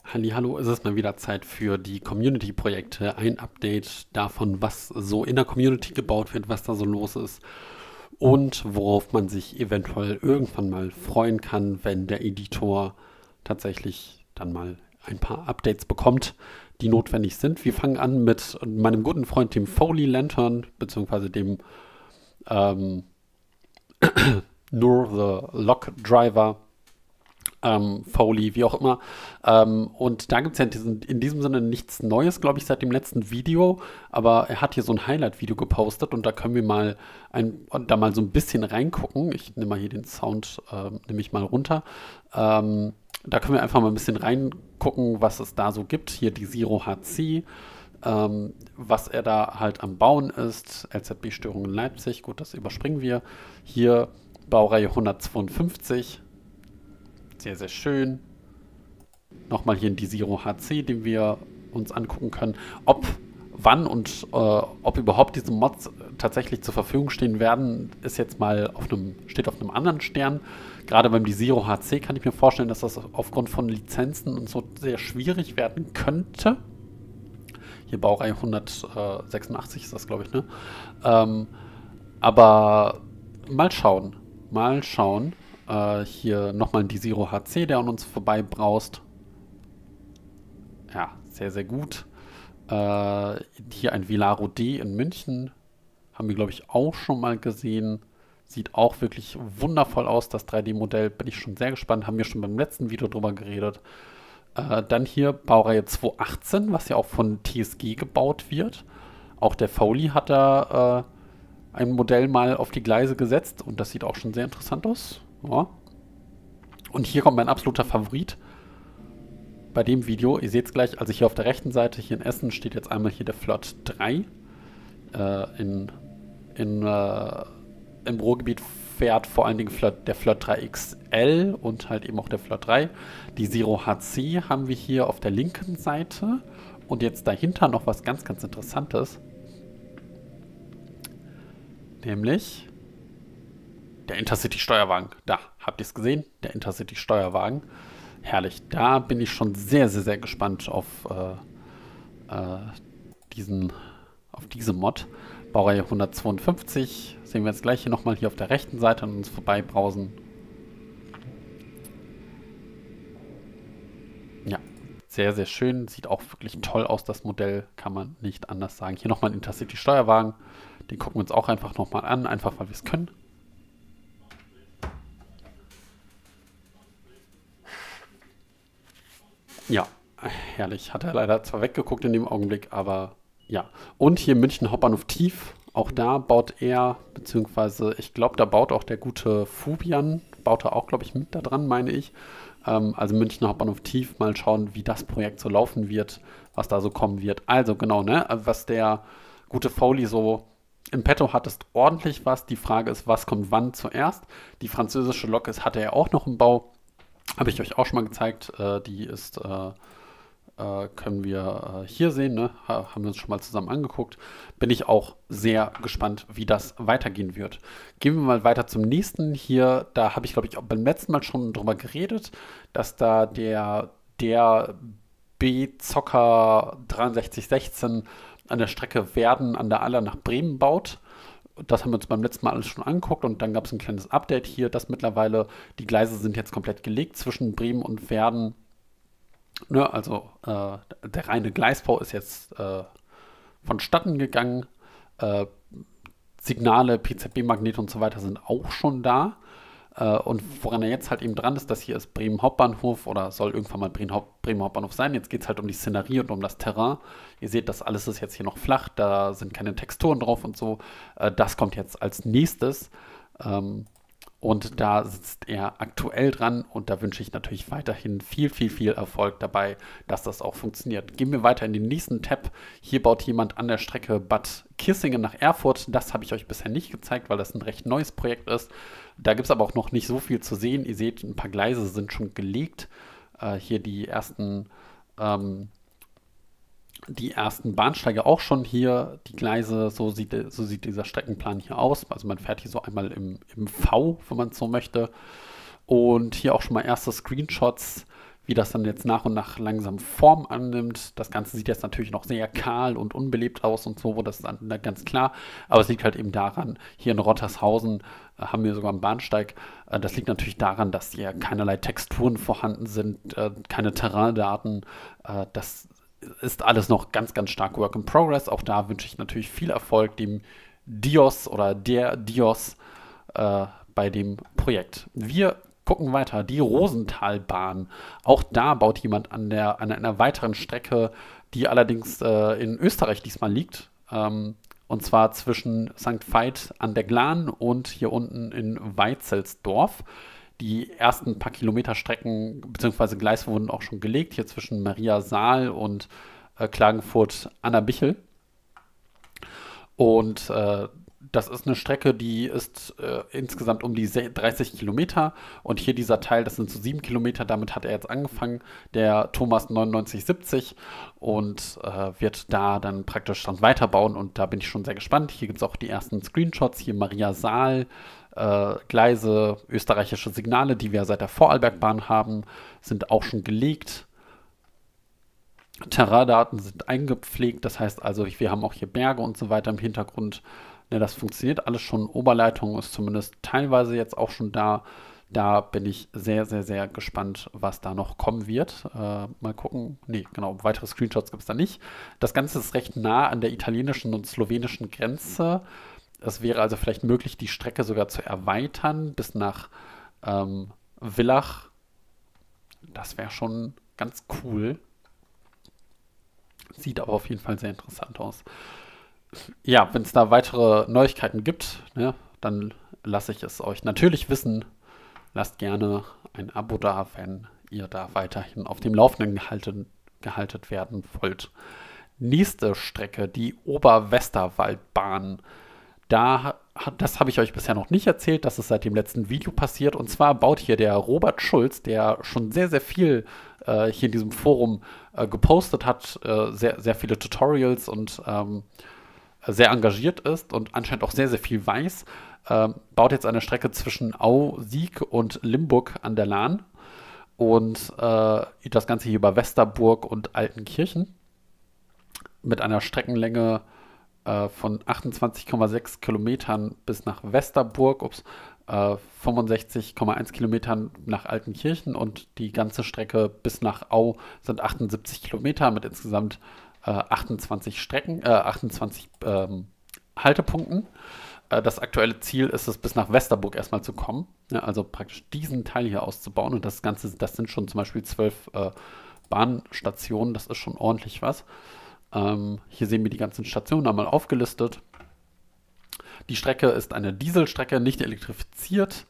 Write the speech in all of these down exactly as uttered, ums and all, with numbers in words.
Hallihallo, es ist mal wieder Zeit für die Community-Projekte. Ein Update davon, was so in der Community gebaut wird, was da so los ist und worauf man sich eventuell irgendwann mal freuen kann, wenn der Editor tatsächlich dann mal ein paar Updates bekommt, die notwendig sind. Wir fangen an mit meinem guten Freund, dem Foley Lantern, beziehungsweise dem ähm, Nur the Lock Driver. Ähm, Foley, wie auch immer. Ähm, und da gibt es ja in diesem, in diesem Sinne nichts Neues, glaube ich, seit dem letzten Video. Aber er hat hier so ein Highlight-Video gepostet und da können wir mal ein, da mal so ein bisschen reingucken. Ich nehme mal hier den Sound, äh, nehme ich mal runter. Ähm, da können wir einfach mal ein bisschen reingucken, was es da so gibt. Hier die Zero H C, ähm, was er da halt am Bauen ist. L Z B-Störung in Leipzig, gut, das überspringen wir. Hier Baureihe hundertzweiundfünfzig. Sehr, sehr schön. Nochmal hier in die Zero H C, den wir uns angucken können. Ob, wann und äh, ob überhaupt diese Mods tatsächlich zur Verfügung stehen werden, ist jetzt mal auf einem, steht auf einem anderen Stern. Gerade beim die Zero H C kann ich mir vorstellen, dass das aufgrund von Lizenzen und so sehr schwierig werden könnte. Hier Baureihe hundertsechsundachtzig ist das, glaube ich, ne? Ähm, aber mal schauen. Mal schauen. Uh, hier nochmal die Zero H C, der an uns vorbei braust. Ja, sehr, sehr gut. Uh, hier ein Velaro D in München. Haben wir, glaube ich, auch schon mal gesehen. Sieht auch wirklich wundervoll aus, das drei D-Modell. Bin ich schon sehr gespannt. Haben wir schon beim letzten Video drüber geredet. Uh, dann hier Baureihe zweihundertachtzehn, was ja auch von T S G gebaut wird. Auch der Foley hat da uh, ein Modell mal auf die Gleise gesetzt. Und das sieht auch schon sehr interessant aus. Ja. Und hier kommt mein absoluter Favorit bei dem Video. Ihr seht es gleich, also hier auf der rechten Seite, hier in Essen, steht jetzt einmal hier der Flirt drei. Äh, in, in, äh, Im Ruhrgebiet fährt vor allen Dingen Flirt, der Flirt drei X L und halt eben auch der Flirt drei. Die Zero H C haben wir hier auf der linken Seite. Und jetzt dahinter noch was ganz, ganz Interessantes. Nämlich der Intercity-Steuerwagen. Da, habt ihr es gesehen? Der Intercity-Steuerwagen. Herrlich. Da bin ich schon sehr, sehr, sehr gespannt auf, äh, äh, diesen, auf diese Mod. Baureihe hundertzweiundfünfzig. Sehen wir jetzt gleich hier nochmal hier auf der rechten Seite an uns vorbeibrausen. Ja, sehr, sehr schön. Sieht auch wirklich toll aus, das Modell. Kann man nicht anders sagen. Hier nochmal ein Intercity-Steuerwagen. Den gucken wir uns auch einfach nochmal an, einfach weil wir es können. Ja, herrlich. Hat er leider zwar weggeguckt in dem Augenblick, aber ja. Und hier München Hauptbahnhof Tief. Auch da baut er, beziehungsweise ich glaube, da baut auch der gute Fubian, baut er auch, glaube ich, mit da dran, meine ich. Ähm, also München Hauptbahnhof Tief. Mal schauen, wie das Projekt so laufen wird, was da so kommen wird. Also genau, ne, was der gute Foley so im Petto hat, ist ordentlich was. Die Frage ist, was kommt wann zuerst? Die französische Lok ist, hatte er auch noch im Bau. Habe ich euch auch schon mal gezeigt. Äh, die ist, äh, äh, können wir äh, hier sehen, ne? Ha, haben wir uns schon mal zusammen angeguckt. Bin ich auch sehr gespannt, wie das weitergehen wird. Gehen wir mal weiter zum nächsten. Hier, da habe ich, glaube ich, auch beim letzten Mal schon drüber geredet, dass da der, der B-Zocker dreiundsechzig sechzehn an der Strecke Werden an der Aller nach Bremen baut. Das haben wir uns beim letzten Mal alles schon angeguckt und dann gab es ein kleines Update hier, dass mittlerweile die Gleise sind jetzt komplett gelegt zwischen Bremen und Werden. Ne, also äh, der reine Gleisbau ist jetzt äh, vonstatten gegangen. Äh, Signale, P Z B-Magnete und so weiter sind auch schon da. Äh, und woran er jetzt halt eben dran ist, das hier ist Bremen Hauptbahnhof oder soll irgendwann mal Bremen, Haupt, Bremen Hauptbahnhof sein. Jetzt geht es halt um die Szenerie und um das Terrain. Ihr seht, das alles ist jetzt hier noch flach, da sind keine Texturen drauf und so. Äh, das kommt jetzt als nächstes. Ähm, und da sitzt er aktuell dran und da wünsche ich natürlich weiterhin viel, viel, viel Erfolg dabei, dass das auch funktioniert. Gehen wir weiter in den nächsten Tab. Hier baut jemand an der Strecke Bad Kissingen nach Erfurt. Das habe ich euch bisher nicht gezeigt, weil das ein recht neues Projekt ist. Da gibt es aber auch noch nicht so viel zu sehen. Ihr seht, ein paar Gleise sind schon gelegt. Äh, hier die ersten, ähm, die ersten Bahnsteige auch schon hier. Die Gleise, so sieht, so sieht dieser Streckenplan hier aus. Also man fährt hier so einmal im, im V, wenn man es so möchte. Und hier auch schon mal erste Screenshots, wie das dann jetzt nach und nach langsam Form annimmt. Das Ganze sieht jetzt natürlich noch sehr kahl und unbelebt aus und so, das ist dann ganz klar. Aber es liegt halt eben daran, hier in Rottershausen äh, haben wir sogar einen Bahnsteig. Äh, das liegt natürlich daran, dass hier keinerlei Texturen vorhanden sind, äh, keine Terraindaten. Äh, das ist alles noch ganz, ganz stark Work in Progress. Auch da wünsche ich natürlich viel Erfolg dem Dios oder der Dios äh, bei dem Projekt. Wir gucken weiter. Die Rosentalbahn. Auch da baut jemand an, der, an einer weiteren Strecke, die allerdings äh, in Österreich diesmal liegt. Ähm, und zwar zwischen Sankt Veit an der Glan und hier unten in Weitzelsdorf. Die ersten paar Kilometer Strecken bzw. Gleise wurden auch schon gelegt, hier zwischen Maria Saal und äh, Klagenfurt Annabichel. Und äh, das ist eine Strecke, die ist äh, insgesamt um die dreißig Kilometer. Und hier dieser Teil, das sind so sieben Kilometer, damit hat er jetzt angefangen, der Thomas neunundneunzig siebzig, und äh, wird da dann praktisch dann weiterbauen. Und da bin ich schon sehr gespannt. Hier gibt es auch die ersten Screenshots, hier Maria Saal, äh, Gleise, österreichische Signale, die wir seit der Vorarlbergbahn haben, sind auch schon gelegt. Terraindaten sind eingepflegt, das heißt also, wir haben auch hier Berge und so weiter im Hintergrund. Ne, das funktioniert alles schon. Oberleitung ist zumindest teilweise jetzt auch schon da. Da bin ich sehr, sehr, sehr gespannt, was da noch kommen wird. Äh, mal gucken. Nee, genau, weitere Screenshots gibt es da nicht. Das Ganze ist recht nah an der italienischen und slowenischen Grenze. Es wäre also vielleicht möglich, die Strecke sogar zu erweitern bis nach ähm, Villach. Das wäre schon ganz cool. Sieht aber auf jeden Fall sehr interessant aus. Ja, wenn es da weitere Neuigkeiten gibt, ne, dann lasse ich es euch natürlich wissen. Lasst gerne ein Abo da, wenn ihr da weiterhin auf dem Laufenden gehalten, gehalten werden wollt. Nächste Strecke, die Oberwesterwaldbahn. Da, das habe ich euch bisher noch nicht erzählt, das ist seit dem letzten Video passiert. Und zwar baut hier der Robert Schulz, der schon sehr, sehr viel äh, hier in diesem Forum äh, gepostet hat, äh, sehr, sehr viele Tutorials und ähm, sehr engagiert ist und anscheinend auch sehr, sehr viel weiß, äh, baut jetzt eine Strecke zwischen Au-Sieg und Limburg an der Lahn und äh, das Ganze hier über Westerburg und Altenkirchen mit einer Streckenlänge äh, von achtundzwanzig Komma sechs Kilometern bis nach Westerburg, ups, äh, fünfundsechzig Komma eins Kilometern nach Altenkirchen, und die ganze Strecke bis nach Au sind achtundsiebzig Kilometer mit insgesamt achtundzwanzig Strecken, äh, achtundzwanzig ähm, Haltepunkten. Äh, das aktuelle Ziel ist es, bis nach Westerburg erstmal zu kommen. Ja, also praktisch diesen Teil hier auszubauen. Und das Ganze, das sind schon zum Beispiel zwölf äh, Bahnstationen. Das ist schon ordentlich was. Ähm, hier sehen wir die ganzen Stationen einmal aufgelistet. Die Strecke ist eine Dieselstrecke, nicht elektrifiziert.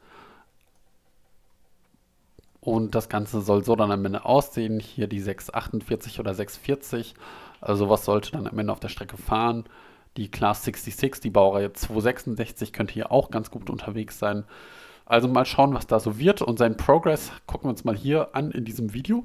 Und das Ganze soll so dann am Ende aussehen. Hier die sechs achtundvierzig oder sechs vierzig. Also was sollte dann am Ende auf der Strecke fahren? Die Class sechsundsechzig, die Baureihe zweihundertsechsundsechzig könnte hier auch ganz gut unterwegs sein. Also mal schauen, was da so wird. Und seinen Progress gucken wir uns mal hier an in diesem Video.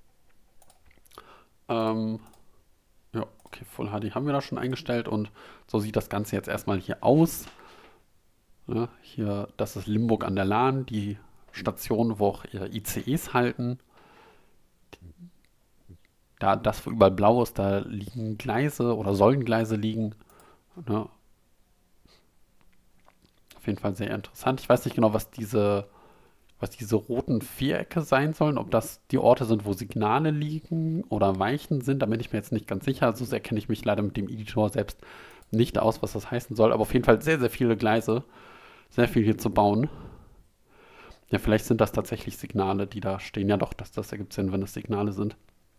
Ähm, ja, okay, Full H D haben wir da schon eingestellt. Und so sieht das Ganze jetzt erstmal hier aus. Ja, hier, das ist Limburg an der Lahn, die Station, wo auch ihre I C Es halten. Da das, wo überall blau ist, da liegen Gleise oder sollen Gleise liegen. Ne? Auf jeden Fall sehr interessant. Ich weiß nicht genau, was diese, was diese roten Vierecke sein sollen. Ob das die Orte sind, wo Signale liegen oder Weichen sind. Da bin ich mir jetzt nicht ganz sicher. So sehr kenne ich mich leider mit dem Editor selbst nicht aus, was das heißen soll. Aber auf jeden Fall sehr, sehr viele Gleise. Sehr viel hier zu bauen. Ja, vielleicht sind das tatsächlich Signale, die da stehen. Ja doch, das, das ergibt Sinn, wenn das Signale sind.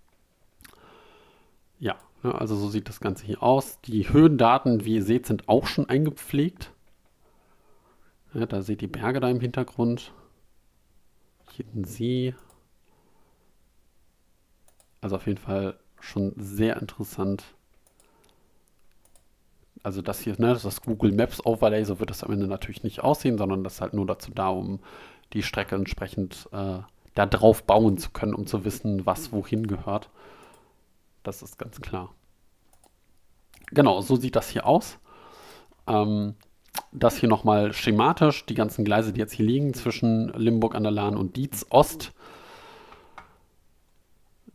Ja, also so sieht das Ganze hier aus. Die Höhendaten, wie ihr seht, sind auch schon eingepflegt. Ja, da seht ihr die Berge da im Hintergrund. Hier den See. Also auf jeden Fall schon sehr interessant. Also das hier, ne, das ist das Google Maps Overlay, so wird das am Ende natürlich nicht aussehen, sondern das ist halt nur dazu da, um die Strecke entsprechend äh, da drauf bauen zu können, um zu wissen, was wohin gehört. Das ist ganz klar. Genau, so sieht das hier aus. Ähm, das hier nochmal schematisch, die ganzen Gleise, die jetzt hier liegen, zwischen Limburg an der Lahn und Dietz Ost.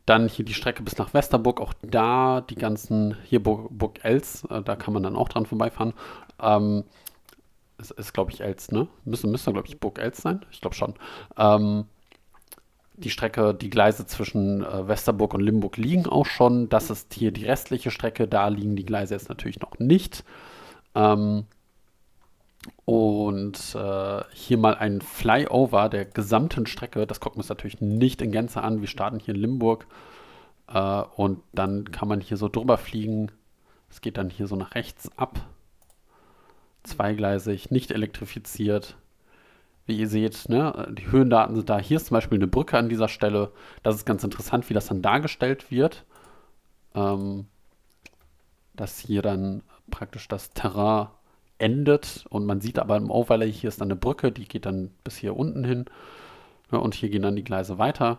Dann hier die Strecke bis nach Westerburg, auch da die ganzen, hier Burg, Burg Els, äh, da kann man dann auch dran vorbeifahren. Ähm, es ist, glaube ich, Els, ne? Müsste, müsste glaube ich, Burg Els sein. Ich glaube schon. Ähm, die Strecke, die Gleise zwischen äh, Westerburg und Limburg liegen auch schon. Das ist hier die restliche Strecke. Da liegen die Gleise jetzt natürlich noch nicht. Ähm, und äh, hier mal ein Flyover der gesamten Strecke. Das gucken wir uns natürlich nicht in Gänze an. Wir starten hier in Limburg. Äh, und dann kann man hier so drüber fliegen. Es geht dann hier so nach rechts ab. Zweigleisig, nicht elektrifiziert. Wie ihr seht, ne, die Höhendaten sind da. Hier ist zum Beispiel eine Brücke an dieser Stelle. Das ist ganz interessant, wie das dann dargestellt wird. Ähm, dass hier dann praktisch das Terrain endet. Und man sieht aber im Overlay, hier ist dann eine Brücke, die geht dann bis hier unten hin. Ja, und hier gehen dann die Gleise weiter.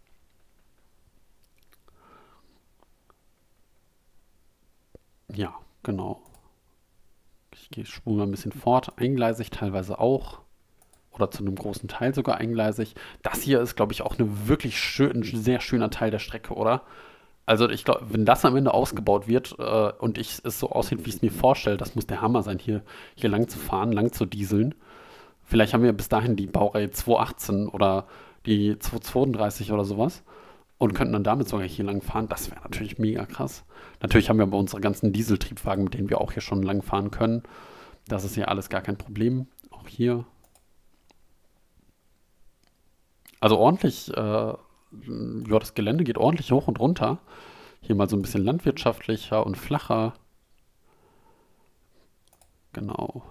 Ja, genau. Ich gehe spule mal ein bisschen fort. Eingleisig teilweise auch. Oder zu einem großen Teil sogar eingleisig. Das hier ist, glaube ich, auch eine wirklich schön, ein sehr schöner Teil der Strecke, oder? Also ich glaube, wenn das am Ende ausgebaut wird äh, und ich, es so aussieht, wie ich es mir vorstelle, das muss der Hammer sein, hier, hier lang zu fahren, lang zu dieseln. Vielleicht haben wir bis dahin die Baureihe zweihundertachtzehn oder die zweihundertzweiunddreißig oder sowas und könnten dann damit sogar hier lang fahren. Das wäre natürlich mega krass. Natürlich haben wir aber unsere ganzen Dieseltriebwagen, mit denen wir auch hier schon lang fahren können. Das ist ja alles gar kein Problem. Auch hier. Also ordentlich, äh, ja, das Gelände geht ordentlich hoch und runter. Hier mal so ein bisschen landwirtschaftlicher und flacher. Genau.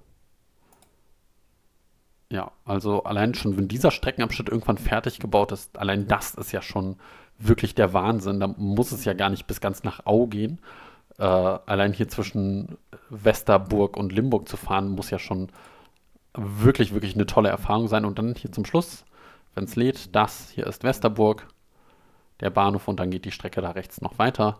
Ja, also allein schon, wenn dieser Streckenabschnitt irgendwann fertig gebaut ist, allein das ist ja schon wirklich der Wahnsinn. Da muss es ja gar nicht bis ganz nach Au gehen. Äh, allein hier zwischen Westerburg und Limburg zu fahren, muss ja schon wirklich, wirklich eine tolle Erfahrung sein. Und dann hier zum Schluss, wenn es lädt, das hier ist Westerburg, der Bahnhof, und dann geht die Strecke da rechts noch weiter.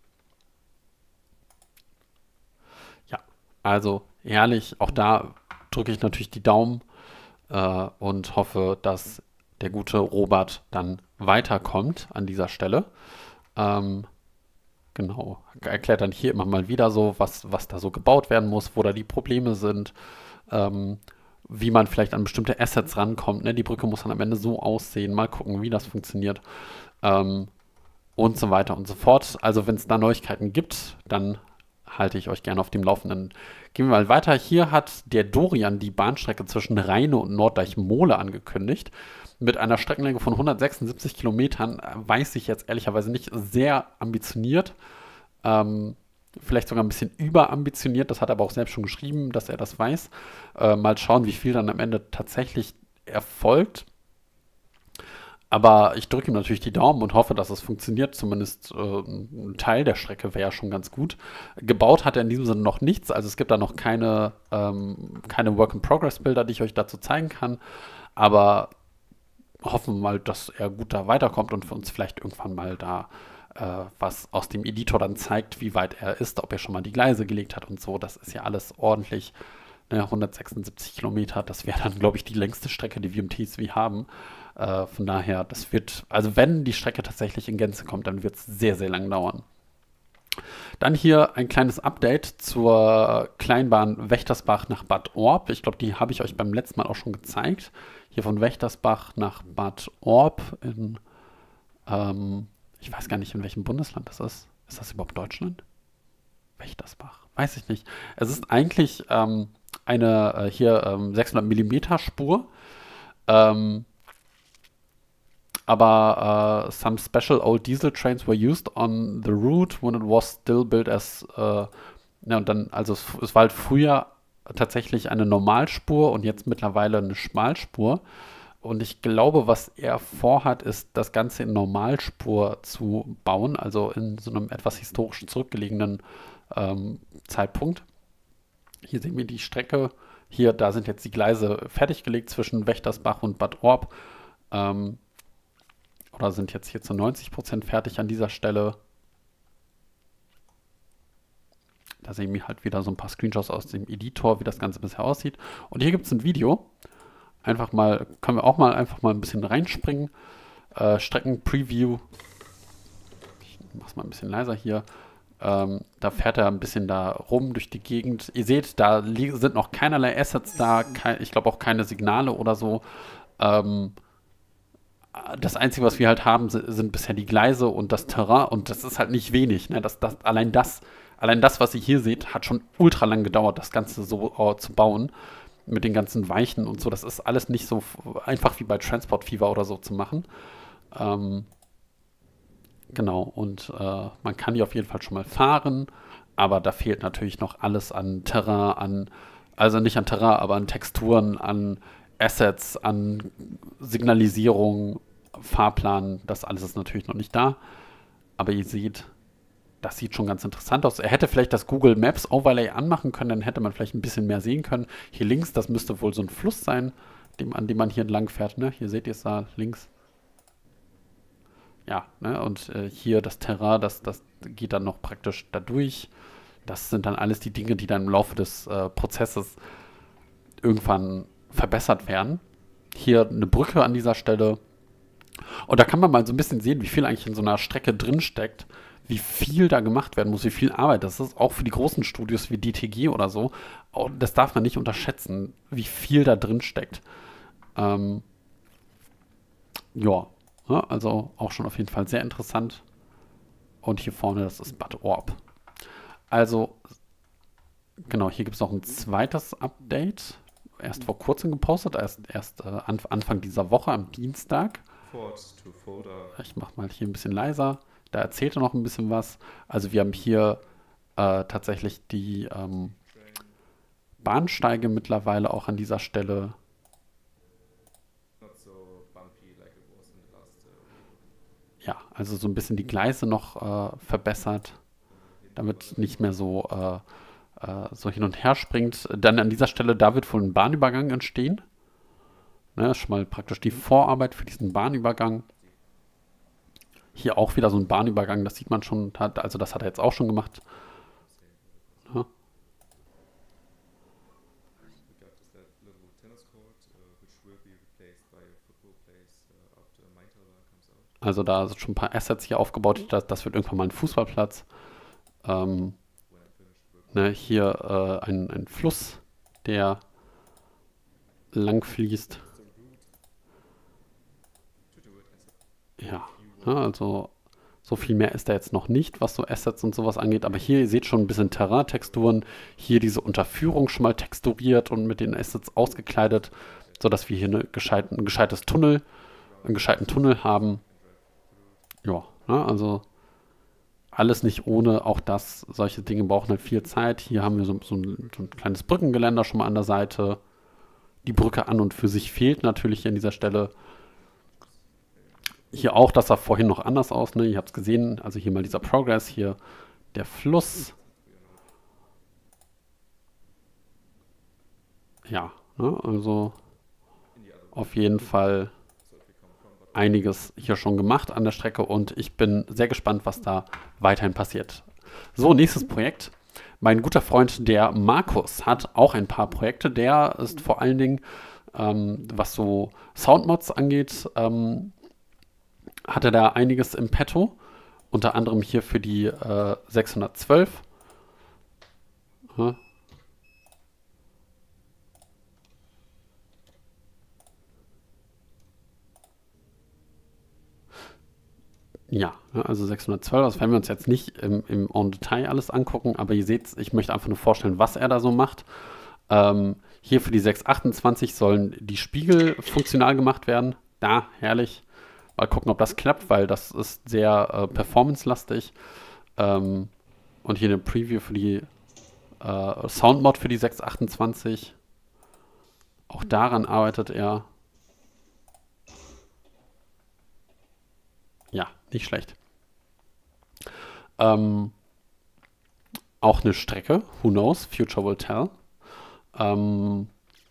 Ja, also herrlich. Auch da drücke ich natürlich die Daumen äh, und hoffe, dass der gute Robert dann weiterkommt an dieser Stelle. Ähm, genau, erklärt dann hier immer mal wieder so, was, was da so gebaut werden muss, wo da die Probleme sind. Ähm, wie man vielleicht an bestimmte Assets rankommt. Ne? Die Brücke muss dann am Ende so aussehen. Mal gucken, wie das funktioniert. Ähm, und so weiter und so fort. Also wenn es da Neuigkeiten gibt, dann halte ich euch gerne auf dem Laufenden. Gehen wir mal weiter. Hier hat der Dorian die Bahnstrecke zwischen Rheine und Norddeich-Mole angekündigt. Mit einer Streckenlänge von hundertsechsundsiebzig Kilometern, weiß ich jetzt ehrlicherweise nicht, sehr ambitioniert. Ähm, Vielleicht sogar ein bisschen überambitioniert, das hat er aber auch selbst schon geschrieben, dass er das weiß. Äh, mal schauen, wie viel dann am Ende tatsächlich erfolgt. Aber ich drücke ihm natürlich die Daumen und hoffe, dass es funktioniert. Zumindest äh, ein Teil der Strecke wäre ja schon ganz gut. Gebaut hat er in diesem Sinne noch nichts. Also es gibt da noch keine, ähm, keine Work-in-Progress-Bilder, die ich euch dazu zeigen kann. Aber hoffen wir mal, dass er gut da weiterkommt und für uns vielleicht irgendwann mal da was aus dem Editor dann zeigt, wie weit er ist, ob er schon mal die Gleise gelegt hat und so. Das ist ja alles ordentlich. Ne, hundertsechsundsiebzig Kilometer, das wäre dann, glaube ich, die längste Strecke, die wir im T S V haben. Äh, von daher, das wird, also wenn die Strecke tatsächlich in Gänze kommt, dann wird es sehr, sehr lang dauern. Dann hier ein kleines Update zur Kleinbahn Wächtersbach nach Bad Orb. Ich glaube, die habe ich euch beim letzten Mal auch schon gezeigt. Hier von Wächtersbach nach Bad Orb in ähm, ich weiß gar nicht, in welchem Bundesland das ist. Ist das überhaupt Deutschland? Wächtersbach? Weiß ich nicht. Es ist eigentlich ähm, eine äh, hier ähm, sechshundert Millimeter Spur. Ähm, aber uh, some special old diesel trains were used on the route when it was still built as uh, ja, und dann, also es, es war halt früher tatsächlich eine Normalspur und jetzt mittlerweile eine Schmalspur. Und ich glaube, was er vorhat, ist, das Ganze in Normalspur zu bauen, also in so einem etwas historisch zurückgelegenen ähm, Zeitpunkt. Hier sehen wir die Strecke. Hier, da sind jetzt die Gleise fertiggelegt zwischen Wächtersbach und Bad Orb. Ähm, oder sind jetzt hier zu neunzig Prozent fertig an dieser Stelle. Da sehen wir halt wieder so ein paar Screenshots aus dem Editor, wie das Ganze bisher aussieht. Und hier gibt es ein Video. Einfach mal, können wir auch mal einfach mal ein bisschen reinspringen. Äh, Strecken-Preview. mach's mal ein bisschen leiser hier. Ähm, da fährt er ein bisschen da rum durch die Gegend. Ihr seht, da sind noch keinerlei Assets da, kein, ich glaube auch keine Signale oder so. Ähm, das Einzige, was wir halt haben, sind, sind bisher die Gleise und das Terrain und das ist halt nicht wenig. Ne? Das, das, allein, das, allein das, was ihr hier seht, hat schon ultra lang gedauert, das Ganze so uh, zu bauen. Mit den ganzen Weichen und so. Das ist alles nicht so einfach wie bei Transport Fever oder so zu machen. Ähm, Genau, und äh, man kann die auf jeden Fall schon mal fahren, aber da fehlt natürlich noch alles an Terrain, an, also nicht an Terrain, aber an Texturen, an Assets, an Signalisierung, Fahrplan, das alles ist natürlich noch nicht da. Aber ihr seht, das sieht schon ganz interessant aus. Er hätte vielleicht das Google Maps Overlay anmachen können, dann hätte man vielleicht ein bisschen mehr sehen können. Hier links, das müsste wohl so ein Fluss sein, dem, an dem man hier entlang fährt. Ne? Hier seht ihr es da links. Ja, ne, und äh, hier das Terrain, das, das geht dann noch praktisch da durch. Das sind dann alles die Dinge, die dann im Laufe des äh, Prozesses irgendwann verbessert werden. Hier eine Brücke an dieser Stelle. Und da kann man mal so ein bisschen sehen, wie viel eigentlich in so einer Strecke drin steckt, wie viel da gemacht werden muss, wie viel Arbeit das ist, auch für die großen Studios wie D T G oder so. Das darf man nicht unterschätzen, wie viel da drin steckt. Ähm, ja. Ja, also auch schon auf jeden Fall sehr interessant. Und hier vorne, das ist Bad Orb. Also, genau, hier gibt es noch ein zweites Update. Erst vor kurzem gepostet, erst, erst äh, Anfang dieser Woche am Dienstag. Ich mache mal hier ein bisschen leiser. Da erzählt er noch ein bisschen was. Also wir haben hier äh, tatsächlich die ähm, Bahnsteige mittlerweile auch an dieser Stelle. Ja, also so ein bisschen die Gleise noch äh, verbessert, damit nicht mehr so, äh, äh, so hin und her springt. Dann an dieser Stelle, da wird wohl ein Bahnübergang entstehen. Ne, ist schon mal praktisch die Vorarbeit für diesen Bahnübergang. Hier auch wieder so ein Bahnübergang, das sieht man schon, also das hat er jetzt auch schon gemacht. Ja. Also da sind schon ein paar Assets hier aufgebaut. Das, das wird irgendwann mal ein Fußballplatz. Ähm, ne, hier äh, ein, ein Fluss, der lang fließt. Ja, ne, also so viel mehr ist da jetzt noch nicht, was so Assets und sowas angeht. Aber hier, ihr seht schon ein bisschen Terrain-Texturen. Hier diese Unterführung schon mal texturiert und mit den Assets ausgekleidet, sodass wir hier eine gescheit, ein gescheites Tunnel, einen gescheiten Tunnel haben. Ja, ne, also alles nicht ohne, auch das, solche Dinge brauchen halt viel Zeit. Hier haben wir so, so, ein, so ein kleines Brückengeländer schon mal an der Seite. Die Brücke an und für sich fehlt natürlich hier an dieser Stelle. Hier auch, das sah vorhin noch anders aus, ne? Ihr habt es gesehen, also hier mal dieser Progress, hier der Fluss. Ja, ne, also auf jeden Fall einiges hier schon gemacht an der Strecke und ich bin sehr gespannt, was da weiterhin passiert. So, nächstes Projekt. Mein guter Freund, der Markus, hat auch ein paar Projekte. Der ist vor allen Dingen, ähm, was so Soundmods angeht, ähm, hat er da einiges im Petto. Unter anderem hier für die äh, sechshundertzwölf. Ja. Ja, also sechshundertzwölf, das werden wir uns jetzt nicht im, im en Detail alles angucken, aber ihr seht, ich möchte einfach nur vorstellen, was er da so macht. Ähm, hier für die sechshundertachtundzwanzig sollen die Spiegel funktional gemacht werden. Da, herrlich. Mal gucken, ob das klappt, weil das ist sehr äh, performance-lastig. Ähm, und hier eine Preview für die äh, Soundmod für die sechshundertachtundzwanzig. Auch daran arbeitet er. Ja, nicht schlecht. Ähm, auch eine Strecke, who knows, future will tell. Ähm,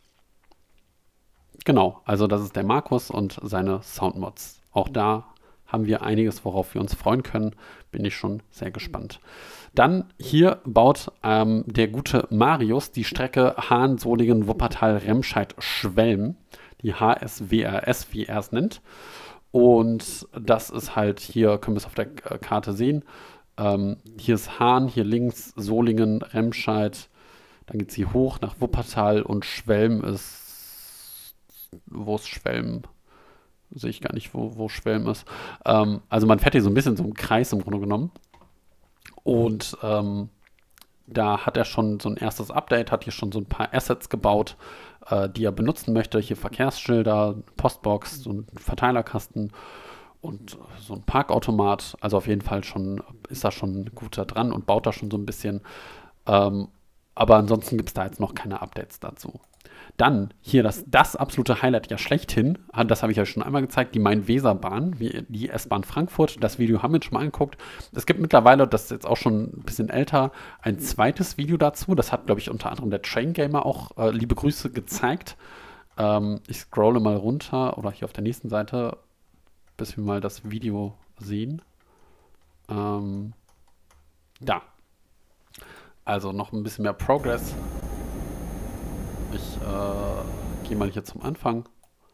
genau, also das ist der Markus und seine Soundmods. Auch da haben wir einiges, worauf wir uns freuen können. Bin ich schon sehr gespannt. Dann hier baut ähm, der gute Marius die Strecke Hahn, Solingen, Wuppertal, Remscheid, Schwelm. Die H S W R S, wie er es nennt. Und das ist halt, hier können wir es auf der äh, Karte sehen. Ähm, hier ist Hahn, hier links Solingen, Remscheid. Dann geht sie hoch nach Wuppertal und Schwelm ist. Wo ist Schwelm? Sehe ich gar nicht, wo, wo Schwelm ist. Ähm, also man fährt hier so ein bisschen so im Kreis im Grunde genommen. Und ähm, da hat er schon so ein erstes Update, hat hier schon so ein paar Assets gebaut, äh, die er benutzen möchte. Hier Verkehrsschilder, Postbox, so ein Verteilerkasten und so ein Parkautomat. Also auf jeden Fall schon ist er schon gut da dran und baut da schon so ein bisschen. Ähm, aber ansonsten gibt es da jetzt noch keine Updates dazu. Dann hier das, das absolute Highlight ja schlechthin, das habe ich ja schon einmal gezeigt, die Main-Weser-Bahn, die S-Bahn Frankfurt. Das Video haben wir jetzt schon mal angeguckt. Es gibt mittlerweile, das ist jetzt auch schon ein bisschen älter, ein zweites Video dazu. Das hat, glaube ich, unter anderem der Train Gamer auch, äh, liebe Grüße, gezeigt. Ähm, ich scrolle mal runter oder hier auf der nächsten Seite, bis wir mal das Video sehen. Ähm, da. Also noch ein bisschen mehr Progress. Ich äh, gehe mal hier zum Anfang.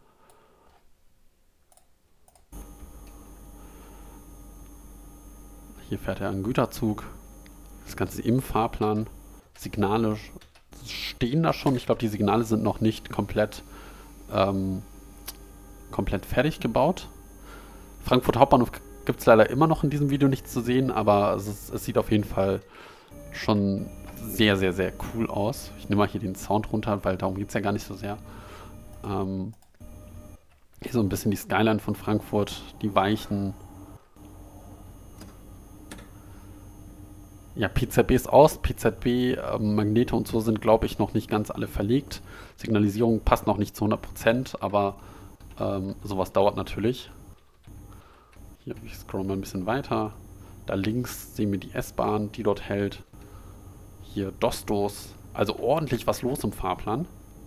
Hier fährt er einen Güterzug. Das Ganze im Fahrplan. Signale stehen da schon. Ich glaube, die Signale sind noch nicht komplett, ähm, komplett fertig gebaut. Frankfurt Hauptbahnhof gibt es leider immer noch in diesem Video nichts zu sehen, aber es, ist, es sieht auf jeden Fall schon sehr, sehr, sehr cool aus. Ich nehme mal hier den Sound runter, weil darum geht es ja gar nicht so sehr. Ähm, hier so ein bisschen die Skyline von Frankfurt, die Weichen. Ja, P Z B ist aus. P Z B, ähm, Magnete und so sind, glaube ich, noch nicht ganz alle verlegt. Signalisierung passt noch nicht zu hundert Prozent, aber ähm, sowas dauert natürlich. Hier, ich scroll mal ein bisschen weiter. Da links sehen wir die S-Bahn, die dort hält. Hier Dostos, also ordentlich was los im Fahrplan.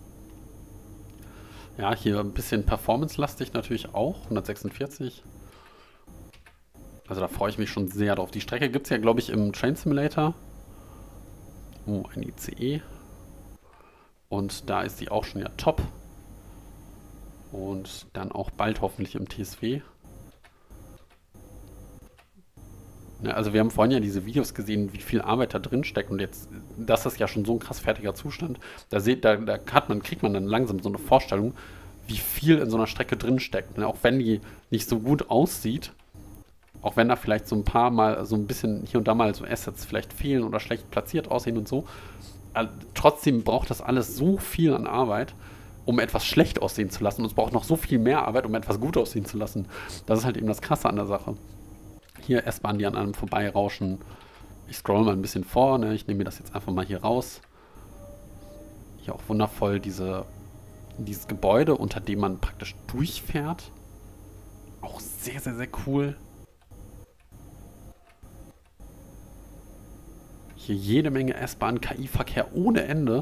Ja, hier ein bisschen performance-lastig natürlich auch, hundertsechsundvierzig. Also da freue ich mich schon sehr drauf. Die Strecke gibt es ja, glaube ich, im Train Simulator. Oh, ein I C E. Und da ist die auch schon ja top. Und dann auch bald hoffentlich im T S V. Ja, also wir haben vorhin ja diese Videos gesehen, wie viel Arbeit da drin steckt und jetzt, das ist ja schon so ein krass fertiger Zustand. Da, seht, da, da hat man, kriegt man dann langsam so eine Vorstellung, wie viel in so einer Strecke drin steckt. Ne? Auch wenn die nicht so gut aussieht, auch wenn da vielleicht so ein paar Mal so ein bisschen hier und da mal so Assets vielleicht fehlen oder schlecht platziert aussehen und so, äh, trotzdem braucht das alles so viel an Arbeit, um etwas schlecht aussehen zu lassen und es braucht noch so viel mehr Arbeit, um etwas gut aussehen zu lassen. Das ist halt eben das Krasse an der Sache. Hier S-Bahn, die an einem vorbeirauschen. Ich scroll mal ein bisschen vor, ne? Ich nehme mir das jetzt einfach mal hier raus. Hier auch wundervoll diese, dieses Gebäude, unter dem man praktisch durchfährt. Auch sehr, sehr, sehr cool. Hier jede Menge S-Bahn, K I-Verkehr ohne Ende.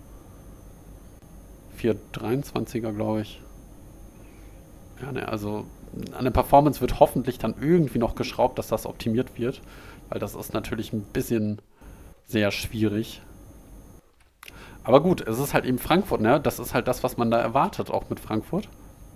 vierhundertdreiundzwanziger, glaube ich. Ja, ne, also an der Performance wird hoffentlich dann irgendwie noch geschraubt, dass das optimiert wird, weil das ist natürlich ein bisschen sehr schwierig. Aber gut, es ist halt eben Frankfurt, ne? Das ist halt das, was man da erwartet, auch mit Frankfurt.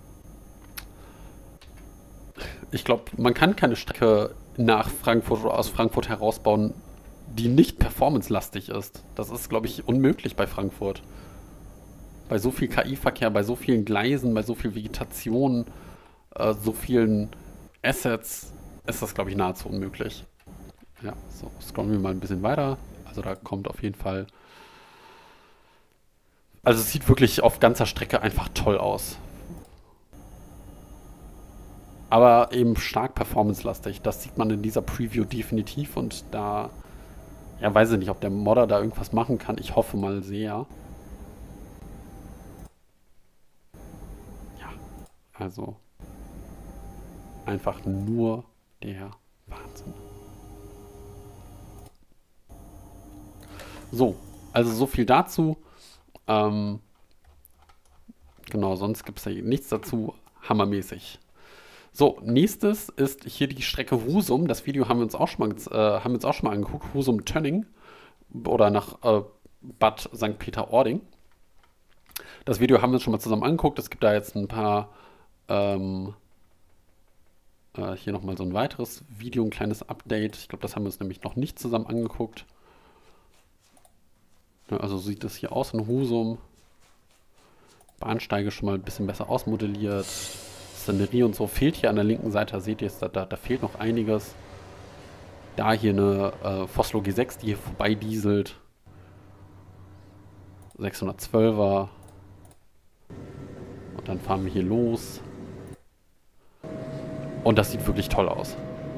Ich glaube, man kann keine Strecke nach Frankfurt oder aus Frankfurt herausbauen, die nicht performancelastig ist. Das ist, glaube ich, unmöglich bei Frankfurt. Bei so viel K I-Verkehr, bei so vielen Gleisen, bei so viel Vegetation, äh, so vielen Assets, ist das, glaube ich, nahezu unmöglich. Ja, so, scrollen wir mal ein bisschen weiter. Also da kommt auf jeden Fall... Also es sieht wirklich auf ganzer Strecke einfach toll aus. Aber eben stark performancelastig. Das sieht man in dieser Preview definitiv und da... Ja, weiß ich nicht, ob der Modder da irgendwas machen kann. Ich hoffe mal sehr. Ja, also einfach nur der Wahnsinn. So, also so viel dazu. Ähm, genau, sonst gibt es ja nichts dazu. Hammermäßig. So, nächstes ist hier die Strecke Husum. Das Video haben wir uns auch schon mal, äh, haben wir uns auch schon mal angeguckt. Husum-Tönning oder nach äh, Bad Sankt Peter-Ording. Das Video haben wir uns schon mal zusammen angeguckt. Es gibt da jetzt ein paar, ähm, Äh, hier nochmal so ein weiteres Video, ein kleines Update. Ich glaube, das haben wir uns nämlich noch nicht zusammen angeguckt. Ja, also sieht das hier aus in Husum. Bahnsteige schon mal ein bisschen besser ausmodelliert. Szenerie und so fehlt hier an der linken Seite. Da seht ihr, da, da, da fehlt noch einiges. Da hier eine äh, Vossloh G sechs, die hier vorbei dieselt. sechshundertzwölfer. Und dann fahren wir hier los. Und das sieht wirklich toll aus.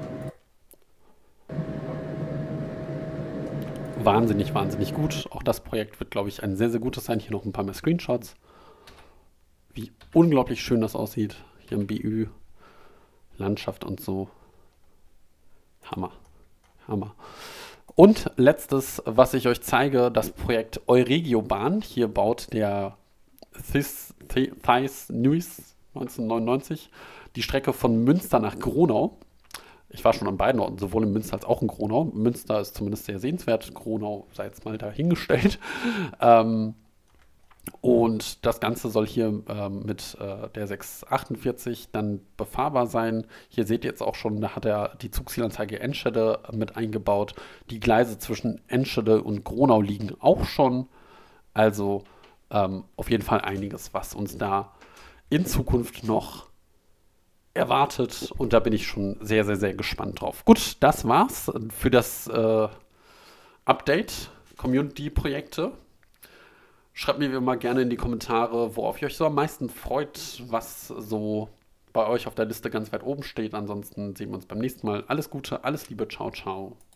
Wahnsinnig, wahnsinnig gut. Auch das Projekt wird, glaube ich, ein sehr, sehr gutes sein. Hier noch ein paar mehr Screenshots. Wie unglaublich schön das aussieht. Hier im B Ü. Landschaft und so. Hammer. Hammer. Und letztes, was ich euch zeige, das Projekt Euregiobahn. Hier baut der Thys Nuis neunzehnhundertneunundneunzig die Strecke von Münster nach Gronau. Ich war schon an beiden Orten, sowohl in Münster als auch in Gronau. Münster ist zumindest sehr sehenswert. Gronau sei jetzt mal dahingestellt. ähm, und das Ganze soll hier ähm, mit äh, der sechshundertachtundvierzig dann befahrbar sein. Hier seht ihr jetzt auch schon, da hat er die Zugzielanzeige Enschede mit eingebaut. Die Gleise zwischen Enschede und Gronau liegen auch schon. Also ähm, auf jeden Fall einiges, was uns da in Zukunft noch erwartet. Und da bin ich schon sehr, sehr, sehr gespannt drauf. Gut, das war's für das äh, Update Community-Projekte. Schreibt mir wie immer gerne in die Kommentare, worauf ihr euch so am meisten freut, was so bei euch auf der Liste ganz weit oben steht. Ansonsten sehen wir uns beim nächsten Mal. Alles Gute, alles Liebe, ciao, ciao.